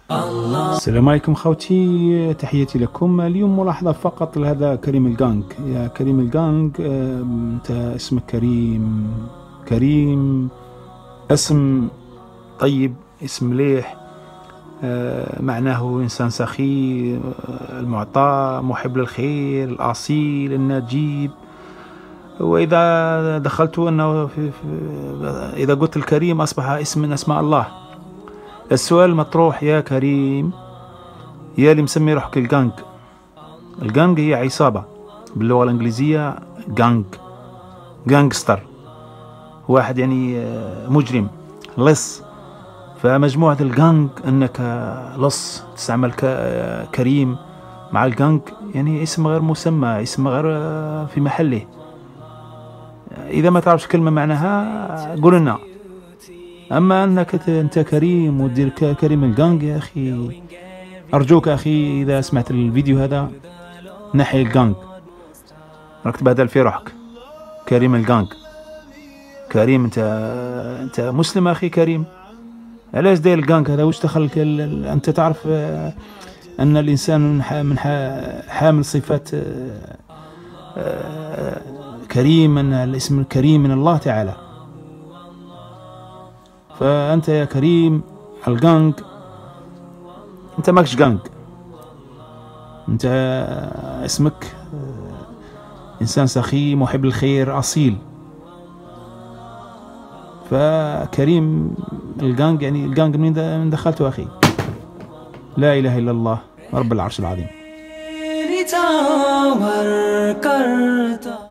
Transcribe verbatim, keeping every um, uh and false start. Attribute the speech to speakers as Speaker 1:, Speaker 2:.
Speaker 1: السلام عليكم خوتي، تحياتي لكم. اليوم ملاحظة فقط لهذا كريم الجانج. يا كريم الجانج، انت اسمك كريم. كريم اسم طيب، اسم مليح، معناه إنسان سخي، المعطاء، محب للخير، الأصيل، النجيب. وإذا دخلت أنه في في إذا قلت الكريم أصبح اسم من أسماء الله. السؤال المطروح يا كريم، يا اللي مسمي روحك الجانج. الجانج هي عصابة باللغة الإنجليزية، جانج جانجستر، واحد يعني مجرم، لص. فمجموعة الجانج أنك لص، تستعمل كريم مع الجانج، يعني اسم غير مسمى، اسم غير في محله. إذا ما تعرفش كلمة معناها قول لنا. أما أنك أنت كريم ودير كريم الجانج، يا أخي أرجوك أخي، إذا سمعت الفيديو هذا نحي الجانج، راك تبهدل في روحك. كريم الجانج، كريم أنت أنت مسلم أخي كريم، علاش داير الجانج هذا؟ واش دخلك؟ أنت تعرف أن الإنسان من حامل صفات كريم، أن الاسم الكريم من الله تعالى. فأنت يا كريم الجانج، أنت ماكش جانج، أنت اسمك إنسان سخي، محب الخير، أصيل. فكريم الجانج، يعني الجانج من دخلته أخي؟ لا إله إلا الله رب العرش العظيم.